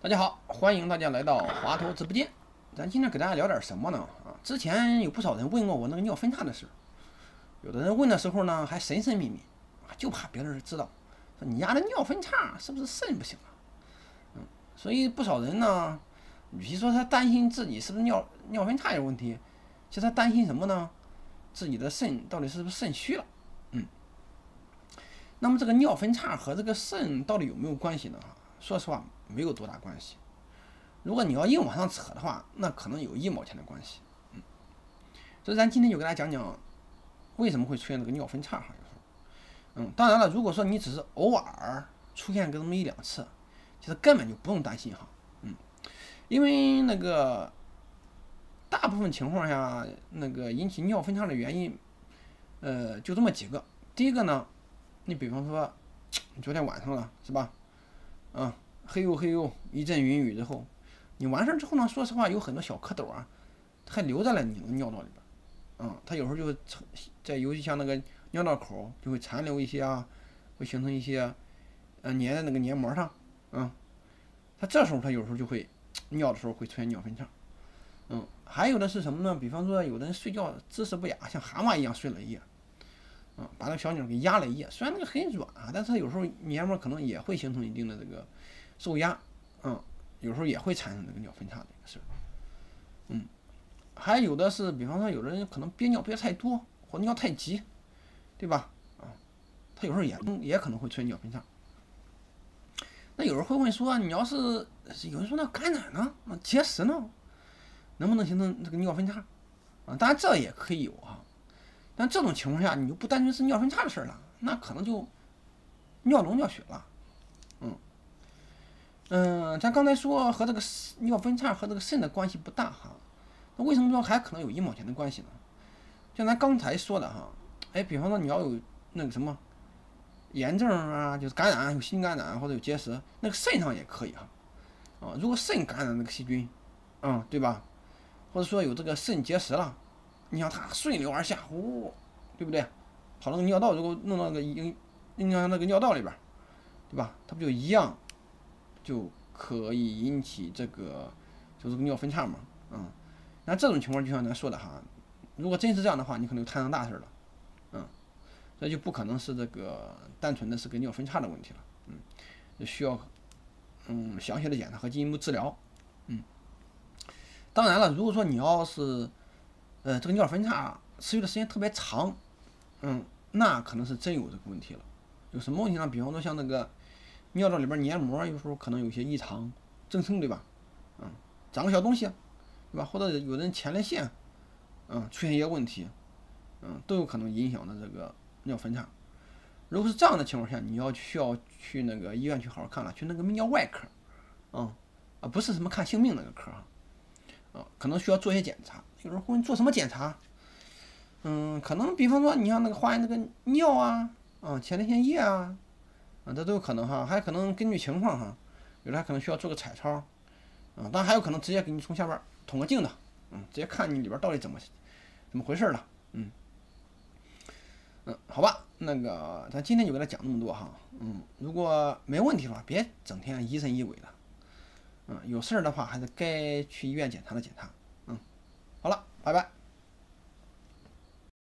大家好，欢迎大家来到华佗直播间。咱今天给大家聊点什么呢？之前有不少人问过我那个尿分叉的事，有的人问的时候呢还神神秘秘，就怕别人知道，说你家的尿分叉是不是肾不行啊？所以不少人呢，与其说他担心自己是不是尿分叉有问题，其实他担心什么呢？自己的肾到底是不是肾虚了？那么这个尿分叉和这个肾到底有没有关系呢？说实话，没有多大关系。如果你要硬往上扯的话，那可能有1毛钱的关系。所以咱今天就给大家讲讲为什么会出现这个尿分叉哈。有时候，当然了，如果说你只是偶尔出现个这么1、2次，其实根本就不用担心哈。因为那个大部分情况下，那个引起尿分叉的原因，就这么几个。第一个呢，你比方说，你昨天晚上了是吧？嘿呦一阵云雨之后，你完事之后呢，说实话有很多小蝌蚪啊，还留在了你的尿道里边。它有时候就会在尤其像那个尿道口就会残留一些啊，会形成一些粘在那个黏膜上。它这时候它有时候就会尿的时候会出现尿分叉。还有的是什么呢？比方说有的人睡觉姿势不雅，像蛤蟆一样睡了一夜。把那个小鸟给压了一夜，虽然那个很软啊，但是它有时候黏膜可能也会形成一定的这个受压，有时候也会产生这个尿分叉的一个事儿。还有的是，比方说有的人可能憋尿憋太多或尿太急，对吧？他有时候也可能会出现尿分叉。那有人会问说，你要是有人说那感染呢，那结石呢，能不能形成这个尿分叉？当然这也可以有啊。但这种情况下，你就不单纯是尿分叉的事了，那可能就尿脓尿血了。咱刚才说和这个尿分叉和这个肾的关系不大哈，那为什么说还可能有1毛钱的关系呢？像咱刚才说的哈，比方说你要有那个什么炎症啊，就是感染有心感染或者有结石，那个肾上也可以哈。如果肾感染那个细菌，对吧？或者说有这个肾结石了。你想它顺流而下，对不对？跑那个尿道，如果弄到那个影响那个尿道里边，对吧？它不就一样，就可以引起这个就是个尿分叉嘛。那这种情况就像咱说的哈，如果真是这样的话，你可能就摊上大事了。这就不可能是这个单纯的是个尿分叉的问题了。就需要详细的检查和进一步治疗。当然了，如果说你要是这个尿分叉持续的时间特别长，那可能是真有这个问题了。有什么问题呢？比方说像那个尿道里边黏膜有时候可能有些异常增生，对吧？长个小东西，对吧？或者有人前列腺，出现一些问题，都有可能影响的这个尿分叉。如果是这样的情况下，你需要去那个医院去好好看了，去那个泌尿外科，不是什么看性命那个科可能需要做一些检查。有时候会做什么检查？可能比方说你像那个化验那个尿啊，前列腺液啊，这都有可能哈，还可能根据情况哈，有的还可能需要做个彩超，当然还有可能直接给你从下边捅个镜子，直接看你里边到底怎么回事了。好吧，那个咱今天就给他讲那么多哈，如果没问题的话，别整天疑神疑鬼的，有事儿的话还是该去医院检查的检查。好了，拜拜。